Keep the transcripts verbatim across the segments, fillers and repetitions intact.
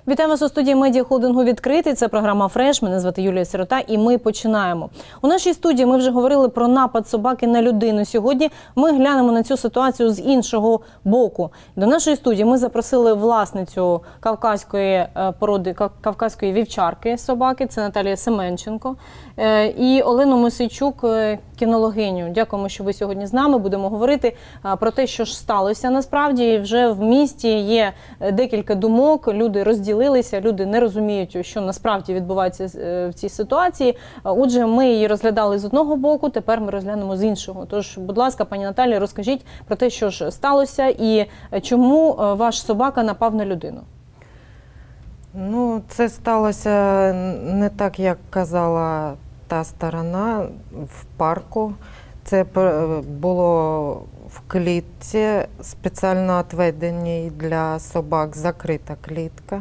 Вітаю вас у студії медіахолдингу «Відкритий». Це програма «Фреш». Мене звати Юлія Сирота і ми починаємо. У нашій студії ми вже говорили про напад собаки на людину. Сьогодні ми глянемо на цю ситуацію з іншого боку. До нашої студії ми запросили власницю кавказької породи, кавказької вівчарки собаки. Це Наталія Семенченко. І Олену Мосійчук, кінологиню. Дякуємо, що ви сьогодні з нами. Будемо говорити про те, що ж сталося насправді. Вже в місті є декілька думок, люди розділилися, люди не розуміють, що насправді відбувається в цій ситуації. Отже, ми її розглядали з одного боку, тепер ми розглянемо з іншого. Тож, будь ласка, пані Наталі, розкажіть про те, що ж сталося і чому ваш собака напав на людину. Ну, це сталося не так, як казала та сторона, в парку. Це було в клітці, спеціально відведеній для собак, закрита клітка.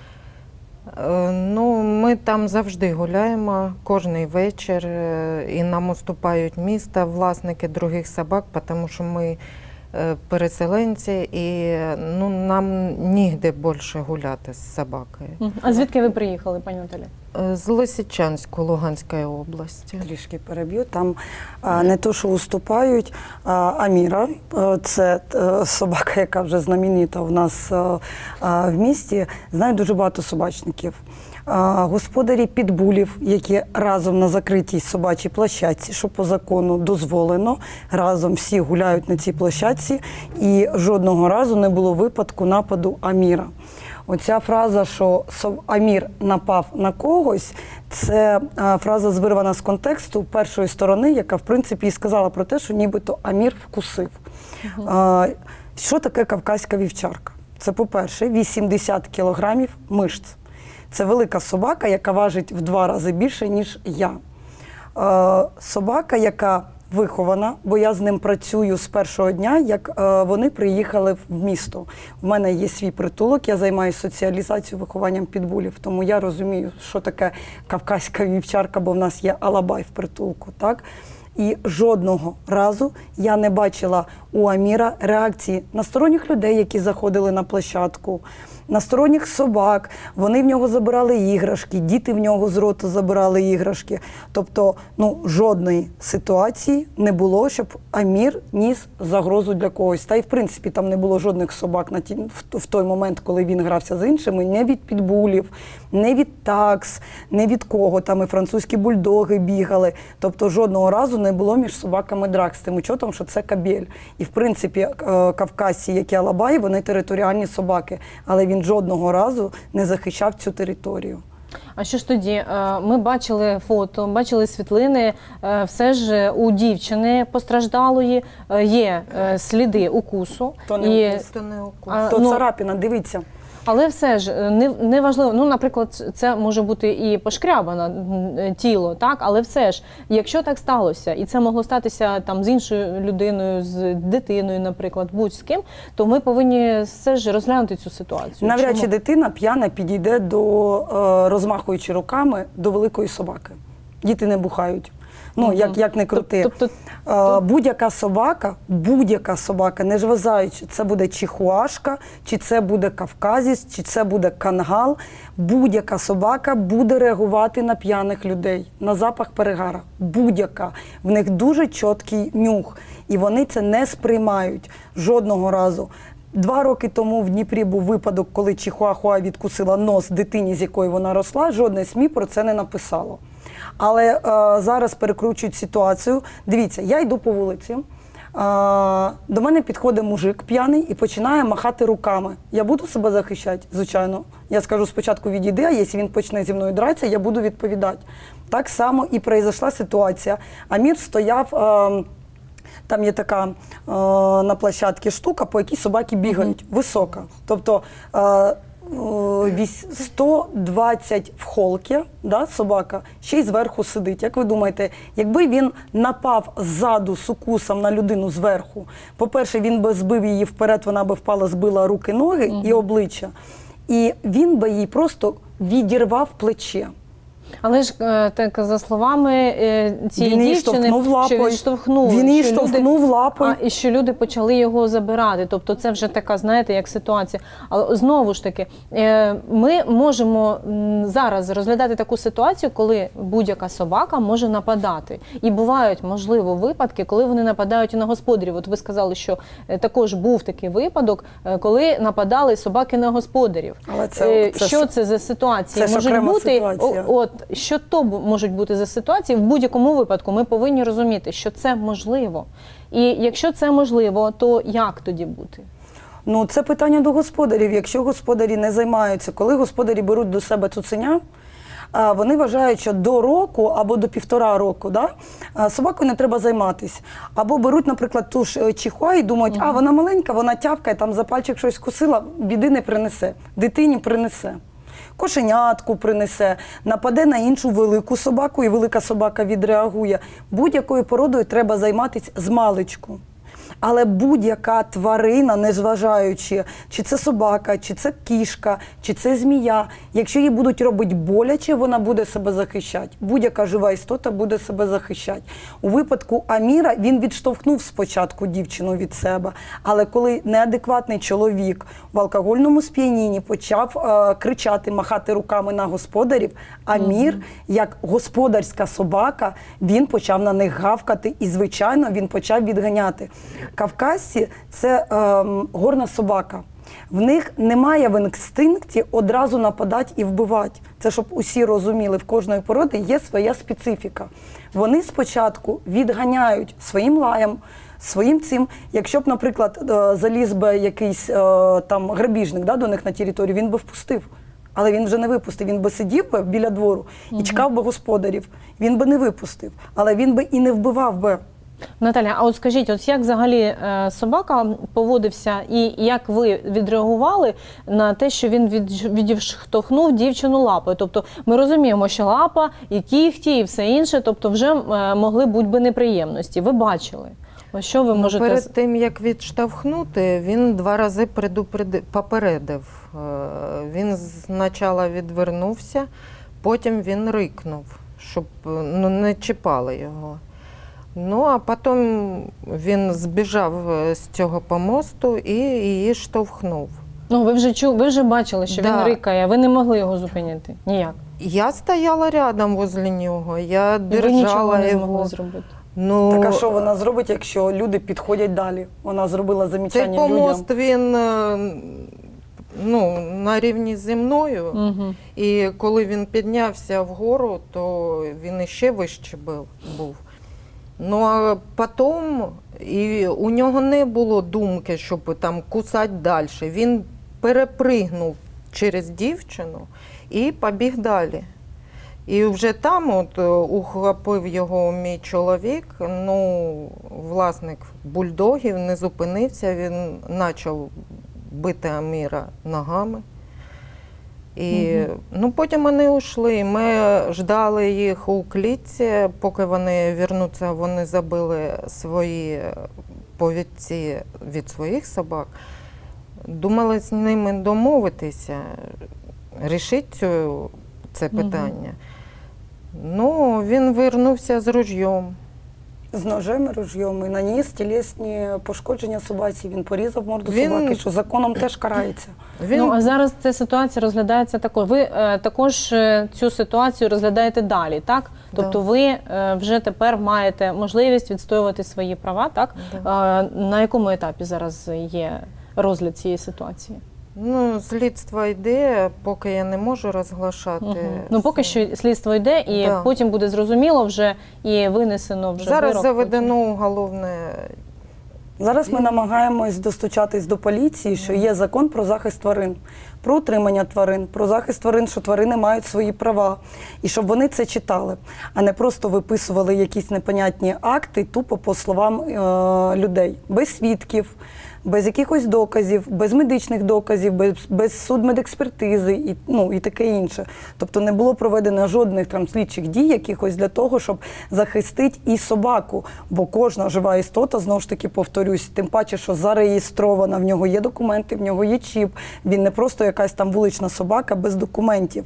Ну, ми там завжди гуляємо, кожен вечір, і нам уступають міста власники других собак, тому що ми переселенці, і ну, нам нігде більше гуляти з собакою. А звідки ви приїхали, пані Наталі? З Лисичанську, Луганської області. Трішки переб'ю. Там а, не то, що уступають, а Аміра, це собака, яка вже знаменита у нас а, а, в місті. Знаю дуже багато собачників. А, господарі підбулів, які разом на закритій собачій площадці, що по закону дозволено, разом всі гуляють на цій площадці, і жодного разу не було випадку нападу Аміра. Оця фраза, що Амір напав на когось, це фраза вирвана з контексту першої сторони, яка, в принципі, і сказала про те, що нібито Амір вкусив. Угу. А, що таке кавказька вівчарка? Це, по-перше, вісімдесят кілограмів мишць. Це велика собака, яка важить в два рази більше, ніж я. А, собака, яка вихована, бо я з ним працюю з першого дня, як е, вони приїхали в місто. У мене є свій притулок, я займаюся соціалізацією, вихованням підбулів, тому я розумію, що таке кавказька вівчарка, бо в нас є алабай в притулку, так? І жодного разу я не бачила у Аміра реакції на сторонніх людей, які заходили на площадку, на сторонніх собак, вони в нього забирали іграшки, діти в нього з роту забирали іграшки. Тобто, ну, жодної ситуації не було, щоб Амір ніс загрозу для когось. Та й, в принципі, там не було жодних собак на ті, в, в той момент, коли він грався з іншими, не від підбулів, не від такс, не від кого. Там і французькі бульдоги бігали. Тобто, жодного разу не було між собаками драк з тим учетом, що це кабель. І, в принципі, кавказці, як і алабаї, вони територіальні собаки. Але він жодного разу не захищав цю територію. А що ж тоді? Ми бачили фото, бачили світлини, все ж у дівчини постраждалої є сліди укусу. То не і... укус, то не укус. А, то ну... царапина, дивіться. Але все ж не, не важливо, ну, наприклад, це може бути і пошкрябане тіло, так? Але все ж, якщо так сталося, і це могло статися там з іншою людиною, з дитиною, наприклад, будь-з ким, то ми повинні все ж розглянути цю ситуацію. Навряд чи Чому? Дитина п'яна підійде до, розмахуючи руками, до великої собаки. Діти не бухають. Ну, як, як не крути. Тобто, будь-яка собака, будь-яка собака, не зважаючи, це буде чихуашка, чи це буде кавказець, чи це буде кангал, будь-яка собака буде реагувати на п'яних людей, на запах перегара. Будь-яка. В них дуже чіткий нюх, і вони це не сприймають жодного разу. Два роки тому в Дніпрі був випадок, коли чихуахуа відкусила нос дитині, з якої вона росла, жодне СМІ про це не написало. Але е, зараз перекручують ситуацію. Дивіться, я йду по вулиці, е, до мене підходить мужик п'яний і починає махати руками. Я буду себе захищати? Звичайно. Я скажу спочатку відійди, а якщо він почне зі мною дратися, я буду відповідати. Так само і произошла ситуація. Амір стояв, е, там є така е, на площадці штука, по якій собаки бігають, mm-hmm. висока. Тобто е, сто двадцять в холці, да, собака, ще й зверху сидить. Як ви думаєте, якби він напав ззаду з укусом на людину зверху, по-перше, він би збив її вперед, вона би впала, збила руки, ноги mm-hmm. і обличчя. І він би їй просто відірвав плече. Але ж е, так за словами е, цієї Він її дівчини, штовхнув що лапою. відштовхнув, Він її що штовхнув люди, лапою. А, і що люди почали його забирати. Тобто це вже така, знаєте, як ситуація. Але знову ж таки, е, ми можемо м, зараз розглядати таку ситуацію, коли будь-яка собака може нападати. І бувають, можливо, випадки, коли вони нападають і на господарів. От ви сказали, що е, також був такий випадок, е, коли нападали собаки на господарів. Але це, Е, це що ж- це за ситуації? це ж Можуть окрема бути, ситуація. о- от, що то бу- можуть бути за ситуації? В будь-якому випадку ми повинні розуміти, що це можливо. І якщо це можливо, то як тоді бути? Ну, це питання до господарів. Якщо господарі не займаються, коли господарі беруть до себе цуценя, а, вони вважають, що до року або до півтора року, да, а, собакою не треба займатися. Або беруть, наприклад, ту ж е, чихуа і думають, а вона маленька, вона тявкає, там за пальчик щось кусила, біди не принесе, дитині принесе. Кошенятку принесе, нападе на іншу велику собаку, і велика собака відреагує. Будь-якою породою треба займатися змалечку. Але будь-яка тварина, незважаючи, чи це собака, чи це кішка, чи це змія, якщо їй будуть робити боляче, вона буде себе захищати. Будь-яка жива істота буде себе захищати. У випадку Аміра він відштовхнув спочатку дівчину від себе, але коли неадекватний чоловік в алкогольному сп'янінні почав е, кричати, махати руками на господарів, Амір, mm-hmm. як господарська собака, він почав на них гавкати і, звичайно, він почав відганяти. Кавказці – це е, горна собака. В них немає в інстинкті одразу нападати і вбивати. Це щоб усі розуміли, в кожної породи є своя специфіка. Вони спочатку відганяють своїм лаєм, своїм цим. Якщо б, наприклад, заліз би якийсь там грабіжник, да, до них на територію, він би впустив. Але він вже не випустив, він би сидів би біля двору і чекав би господарів. Він би не випустив, але він би і не вбивав би. Наталя, а от скажіть, от як взагалі е, собака поводився і як ви відреагували на те, що він від, відштовхнув дівчину лапою? Тобто ми розуміємо, що лапа і кігті і все інше, тобто вже е, могли бути би неприємності. Ви бачили? Ось що ви ну, можете... Перед тим, як відштовхнути, він два рази предупреди... попередив. Він спочатку відвернувся, потім він рикнув, щоб ну, не чіпали його. Ну, а потім він збіжав з цього помосту і її штовхнув. Ну, ви вже чу... ви вже бачили, що да. він рикає, ви не могли його зупинити? Ніяк? Я стояла рядом возле нього, я держала ви нічого не його. змогли зробити? Ну, так а що вона зробить, якщо люди підходять далі? Вона зробила замічання людям. Цей помост, він ну, на рівні зі мною. Угу. І коли він піднявся вгору, то він іще вище був. Ну, а потім і у нього не було думки, щоб там кусати далі. Він перепригнув через дівчину і побіг далі. І вже там от ухопив його мій чоловік, ну, власник бульдогів, не зупинився, він почав бити Аміра ногами. І угу. ну, потім вони йшли, ми ждали їх у клітці, поки вони вернуться, вони забили свої повідці від своїх собак. Думали з ними домовитися, рішити цю, це питання. Угу. Ну, він вернувся з ружьом. З ножем і ружьом, і наніс тілесні пошкодження собаці, він порізав морду він... собаки, що законом теж карається. Він... Ну, а зараз ця ситуація розглядається також. Ви е, також е, цю ситуацію розглядаєте далі, так? Тобто да. ви е, вже тепер маєте можливість відстоювати свої права, так? Да. Е, на якому етапі зараз є розгляд цієї ситуації? Ну, слідство йде, поки я не можу розглашати. Угу. Ну, поки що слідство йде, і да. потім буде зрозуміло вже, і винесено вже зараз вирок. Заведено уголовне. Зараз ми намагаємось достучатись до поліції, що є закон про захист тварин, про утримання тварин, про захист тварин, що тварини мають свої права. І щоб вони це читали, а не просто виписували якісь непонятні акти тупо по словам е- людей, без свідків, без якихось доказів, без медичних доказів, без, без судмедекспертизи і, ну, і таке інше. Тобто не було проведено жодних там слідчих дій якихось для того, щоб захистити і собаку. Бо кожна жива істота, знову ж таки повторюсь, тим паче, що зареєстрована, в нього є документи, в нього є чіп. Він не просто якась там вулична собака без документів.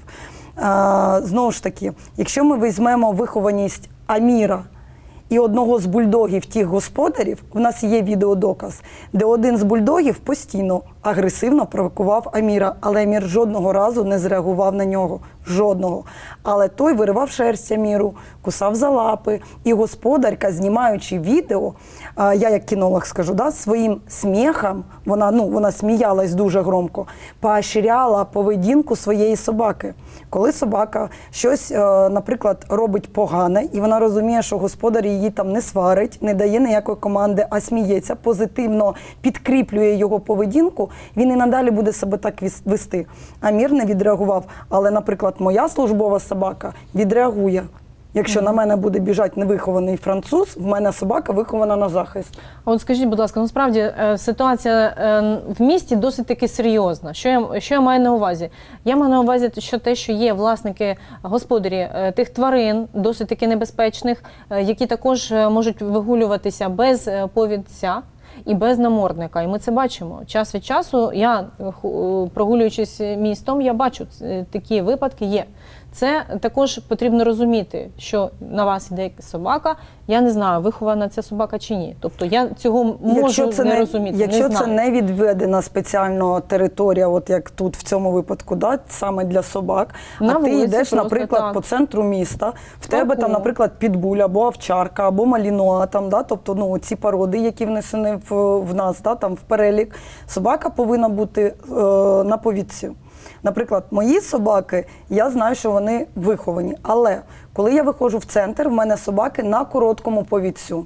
А, знову ж таки, якщо ми візьмемо вихованість Аміра і одного з бульдогів тих господарів, в нас є відеодоказ, де один з бульдогів постійно агресивно провокував Аміра, але Амір жодного разу не зреагував на нього. Жодного. Але той виривав шерсть Аміру, кусав за лапи. І господарка, знімаючи відео, я як кінолог скажу, да, своїм сміхом, вона, ну, вона сміялась дуже громко, поощряла поведінку своєї собаки. Коли собака щось, наприклад, робить погане, і вона розуміє, що господар її там не сварить, не дає ніякої команди, а сміється, позитивно підкріплює його поведінку, він і надалі буде себе так вести. Амір не відреагував, але, наприклад, моя службова собака відреагує. Якщо mm-hmm. на мене буде біжати невихований француз, в мене собака вихована на захист. А от скажіть, будь ласка, насправді ситуація в місті досить таки серйозна. Що я, що я маю на увазі? Я маю на увазі, що те, що є власники, господарі тих тварин, досить таки небезпечних, які також можуть вигулюватися без повідця і без намордника. І ми це бачимо. Час від часу, я, прогулюючись містом, я бачу, такі випадки є. Це також потрібно розуміти, що на вас йде собака, я не знаю, вихована ця собака чи ні. Тобто я цього можу якщо це не не розуміти, Якщо не це не відведена спеціально територія, от як тут в цьому випадку, да, саме для собак, на а ти йдеш, просто, наприклад, так. по центру міста, в тебе там, наприклад, підбуль, або овчарка, або малінуа, там, да, тобто ну, ці породи, які внесені в, в нас, да, там, в перелік, собака повинна бути е, на повідці. Наприклад, мої собаки, я знаю, що вони виховані. Але коли я виходжу в центр, в мене собаки на короткому повідцю.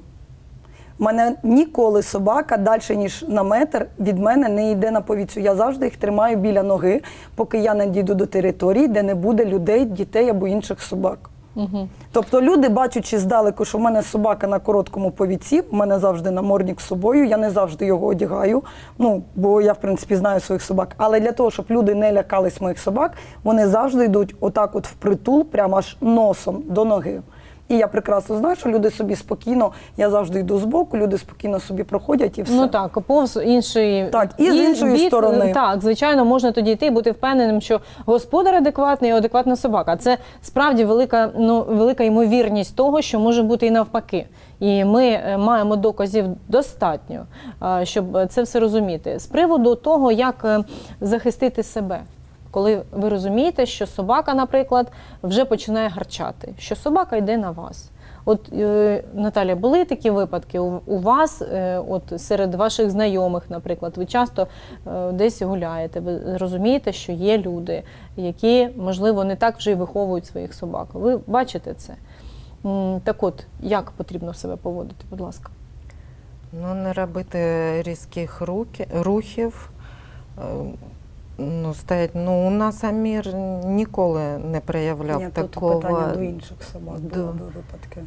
У мене ніколи собака далі, ніж на метр, від мене не йде на повідцю. Я завжди їх тримаю біля ноги, поки я не дійду до території, де не буде людей, дітей або інших собак. Угу. Тобто люди, бачачи здалеку, що в мене собака на короткому повідці, в мене завжди намордник з собою, я не завжди його одягаю, ну, бо я, в принципі, знаю своїх собак. Але для того, щоб люди не лякались моїх собак, вони завжди йдуть отак от впритул, прямо аж носом до ноги. І я прекрасно знаю, що люди собі спокійно, я завжди йду збоку, люди спокійно собі проходять і все. Ну так, повз інший так, і з іншої бік, сторони. Так, звичайно, можна тоді йти і бути впевненим, що господар адекватний і адекватна собака. Це справді велика, ну, велика ймовірність того, що може бути і навпаки. І ми маємо доказів достатньо, щоб це все розуміти. З приводу того, як захистити себе. Коли ви розумієте, що собака, наприклад, вже починає гарчати, що собака йде на вас. От, е, Наталя, були такі випадки у, у вас, е, от серед ваших знайомих, наприклад, ви часто е, десь гуляєте, ви розумієте, що є люди, які, можливо, не так вже й виховують своїх собак. Ви бачите це? М, так от, як потрібно себе поводити, будь ласка? Ну, не робити різких руки, рухів. Ну, стоять, ну, у нас Амір ніколи не проявляв Ні, такого. Тут питання до інших собак да. було до випадки.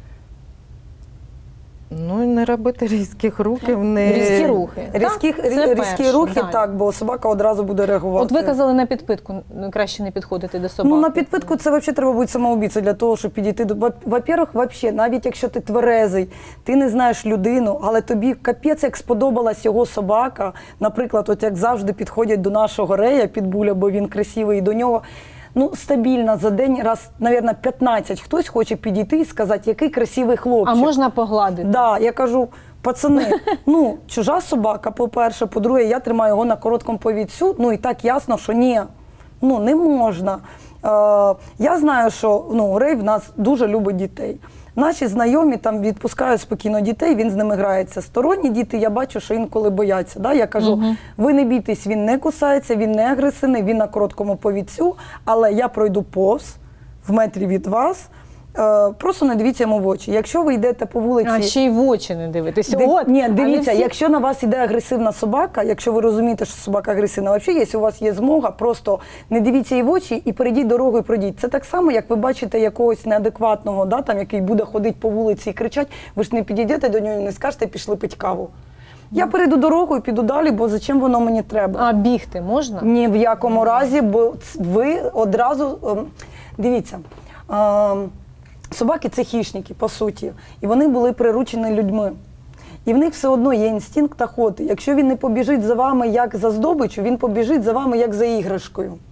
Ну, і не робити різких рухів. Не... Різкі рухи. Різкі, так, різкі перше, рухи, далі. так, бо собака одразу буде реагувати. От ви казали на підпитку, краще не підходити до собаки. Ну, на підпитку це взагалі треба бути самоубійцею для того, щоб підійти до... Во-первых, взагалі, навіть якщо ти тверезий, ти не знаєш людину, але тобі капець як сподобалась його собака, наприклад, от як завжди підходять до нашого Рея, підбуля, бо він красивий, і до нього, ну, стабільно за день раз, мабуть, п'ятнадцять хтось хоче підійти і сказати, який красивий хлопчик. А можна погладити? Так, да, я кажу, пацани, ну, чужа собака, по-перше, по-друге, я тримаю його на короткому повідцю, ну, і так ясно, що ні, ну, не можна. Е, я знаю, що, ну, Рей в нас дуже любить дітей. Наші знайомі там відпускають спокійно дітей, він з ними грається. Сторонні діти, я бачу, що інколи бояться. Да? Я кажу, угу. ви не бійтесь, він не кусається, він не агресивний, він на короткому повідцю, але я пройду повз в метрі від вас, е, просто не дивіться йому в очі. Якщо ви йдете по вулиці... А ще й в очі не дивитися. Ди... От, Ні, дивіться, всі... якщо на вас йде агресивна собака, якщо ви розумієте, що собака агресивна, взагалі, якщо у вас є змога, просто не дивіться їй в очі і перейдіть дорогу і пройдіть. Це так само, як ви бачите якогось неадекватного, да, там, який буде ходити по вулиці і кричать, ви ж не підійдете до нього і не скажете, пішли пить каву. Я перейду дорогу і піду далі, бо зачем воно мені треба? А бігти можна? Ні в якому разі, бо ви одразу, дивіться, собаки – це хищники, по суті, і вони були приручені людьми. І в них все одно є інстинкт охоти. Якщо він не побіжить за вами як за здобиччю, він побіжить за вами як за іграшкою.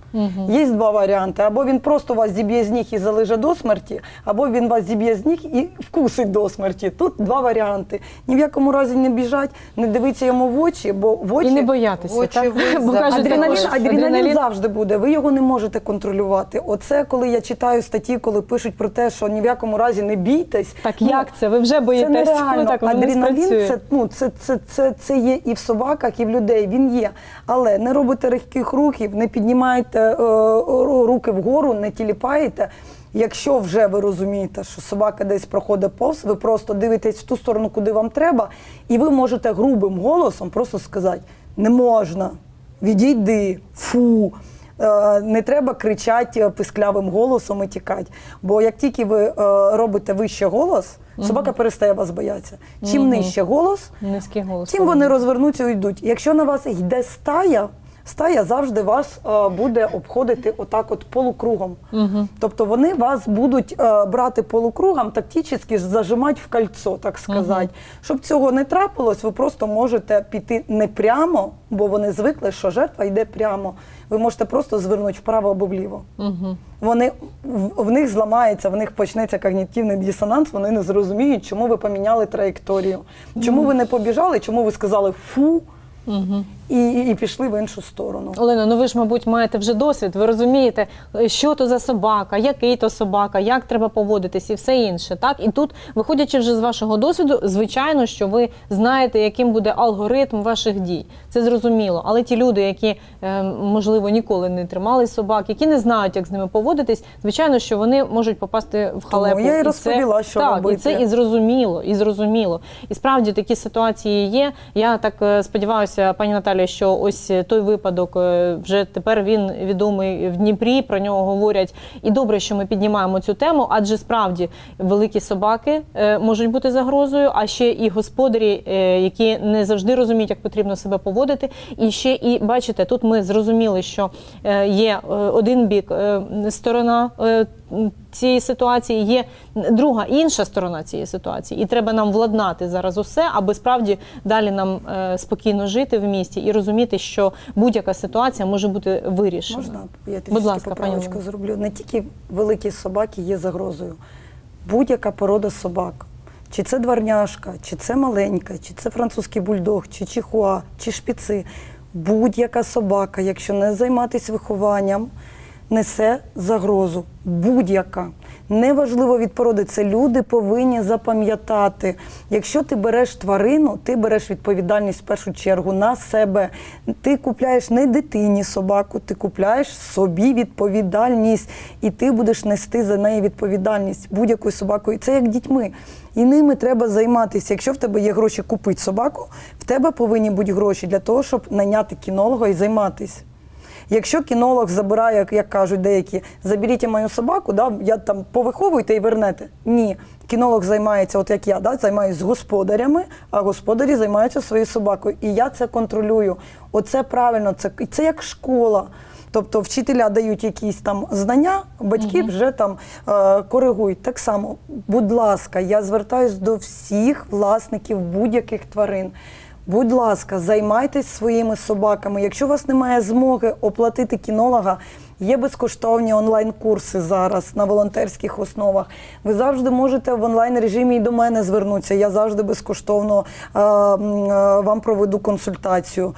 Угу. Є два варіанти. Або він просто вас зіб'є з ніг і залиже до смерті, або він вас зіб'є з ніг і вкусить до смерті. Тут два варіанти. Ні в якому разі не біжать, не дивіться йому в очі, бо в очі... І не боятися, очі так? ви Бо за- кажуть, Адреналін, також адреналін, адреналін завжди буде, ви його не можете контролювати. Оце, коли я читаю статті, коли пишуть про те, що ні в якому разі не бійтесь. Так ну, як це? Ви вже Це боїтесь? Ну, нереально. так, воно не Адреналін спрацює. це, ну, це, це, це, це є і в собаках, і в людей. Він є. Але не робите легких рухів, не піднімаєте е, руки вгору, не тіліпаєте. Якщо вже ви розумієте, що собака десь проходить повз, ви просто дивитесь в ту сторону, куди вам треба, і ви можете грубим голосом просто сказати: не можна, відійди, фу. Е, Не треба кричати писклявим голосом і тікати. Бо як тільки ви е, робите вище голос, собака перестає вас боятися. Чим Мгм. нижче голос, Низький голос. тим вони розвернуться і йдуть. Якщо на вас йде стая, стая завжди вас е, буде обходити отак от полукругом. Угу. Тобто вони вас будуть е, брати полукругом, тактично зажимати в кольцо, так сказати. Мгм. Щоб цього не трапилось, ви просто можете піти не прямо, бо вони звикли, що жертва йде прямо. Ви можете просто звернути вправо або вліво. Угу. Вони, в, в них зламається, в них почнеться когнітивний дисонанс, вони не зрозуміють, чому ви поміняли траєкторію. Чому ви не побіжали, чому ви сказали «фу», Угу. і, і пішли в іншу сторону. Олено, ну ви ж, мабуть, маєте вже досвід, ви розумієте, що то за собака, який то собака, як треба поводитись і все інше, так? І тут, виходячи вже з вашого досвіду, звичайно, що ви знаєте, яким буде алгоритм ваших дій. Це зрозуміло. Але ті люди, які, е, можливо, ніколи не тримали собак, які не знають, як з ними поводитись, звичайно, що вони можуть попасти в халепу. я і це- розповіла, що так, робити. і це і зрозуміло, і зрозуміло. І справді такі ситуації є. Я так е, сподіваюся, пані Наталі, що ось той випадок, е, вже тепер він відомий в Дніпрі, про нього говорять. І добре, що ми піднімаємо цю тему, адже справді великі собаки е, можуть бути загрозою, а ще і господарі, е, які не завжди розуміють, як потрібно себе поводити. І ще і, бачите, тут ми зрозуміли, що е, є е, один бік, е, сторона е, цієї ситуації, є друга, інша сторона цієї ситуації. І треба нам владнати зараз усе, аби справді далі нам е, спокійно жити в місті і розуміти, що будь-яка ситуація може бути вирішена. Можна? Я Будь трішки ласка, пані поправочку Олено. зроблю. Не тільки великі собаки є загрозою. Будь-яка порода собак. Чи це дворняшка, чи це маленька, чи це французький бульдог, чи чихуа, чи шпіци. Будь-яка собака, якщо не займатися вихованням, несе загрозу. Будь-яка. Неважливо від породи, це люди повинні запам'ятати. Якщо ти береш тварину, ти береш відповідальність в першу чергу на себе. Ти купляєш не дитині собаку, ти купляєш собі відповідальність. І ти будеш нести за неї відповідальність будь-якою собакою. Це як дітьми. І ними треба займатися. Якщо в тебе є гроші купити собаку, в тебе повинні бути гроші для того, щоб найняти кінолога і займатися. Якщо кінолог забирає, як, як кажуть деякі, заберіть мою собаку, да, я там повиховуйте і вернете. Ні. Кінолог займається, от як я, да, займаюся з господарями, а господарі займаються своєю собакою. І я це контролюю. Оце правильно, це, це як школа. Тобто вчителя дають якісь там знання, батьки Угу. вже там е, коригують. Так само, будь ласка, я звертаюсь до всіх власників будь-яких тварин. Будь ласка, займайтесь своїми собаками. Якщо у вас немає змоги оплатити кінолога, є безкоштовні онлайн-курси зараз на волонтерських основах. Ви завжди можете в онлайн-режимі і до мене звернутися. Я завжди безкоштовно е, е, вам проведу консультацію.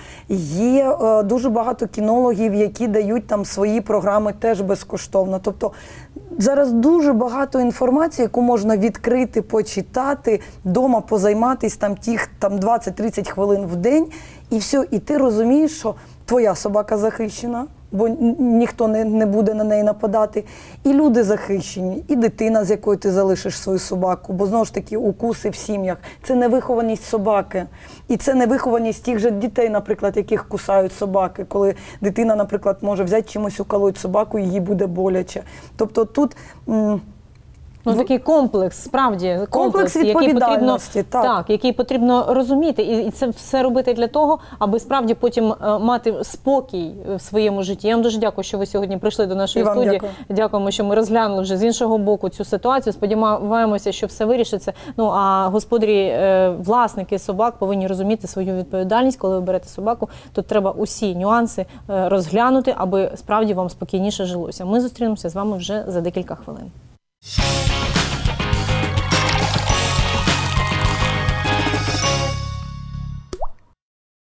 Є е, дуже багато кінологів, які дають там свої програми теж безкоштовно. Тобто зараз дуже багато інформації, яку можна відкрити, почитати, вдома позайматись там тих там двадцять-тридцять хвилин в день, і все, і ти розумієш, що твоя собака захищена, бо ніхто не, не буде на неї нападати, і люди захищені, і дитина, з якою ти залишиш свою собаку, бо знову ж таки укуси в сім'ях – це невихованість собаки. І це невихованість тих же дітей, наприклад, яких кусають собаки, коли дитина, наприклад, може взяти чимось уколоть собаку, і їй буде боляче. Тобто тут м Ну, такий комплекс, справді, комплекс, Комплекс який потрібно, відповідальності, так. так, який потрібно розуміти. І, і це все робити для того, аби справді потім е, мати спокій в своєму житті. Я вам дуже дякую, що ви сьогодні прийшли до нашої І вам студії. дякую. Дякуємо, що ми розглянули вже з іншого боку цю ситуацію. Сподіваємося, що все вирішиться. Ну, а господарі, е, власники собак повинні розуміти свою відповідальність, коли ви берете собаку. Тут треба усі нюанси е, розглянути, аби справді вам спокійніше жилося. Ми зустрінемося з вами вже за декілька хвилин.